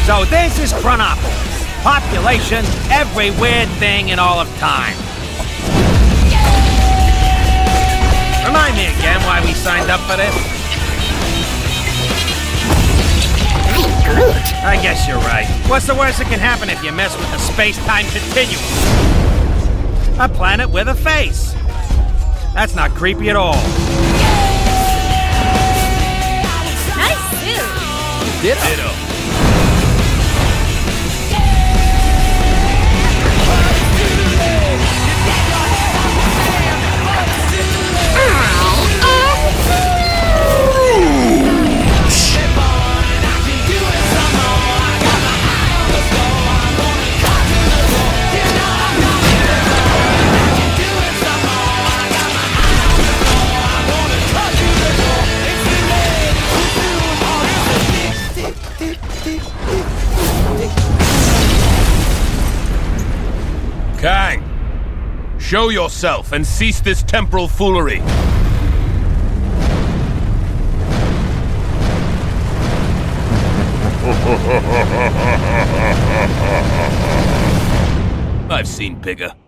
So this is Chronopolis. Population, every weird thing in all of time. Remind me again why we signed up for this? I guess you're right. What's the worst that can happen if you mess with the space-time continuum? A planet with a face. That's not creepy at all. Nice suit. Ditto. Kang, show yourself and cease this temporal foolery. I've seen bigger.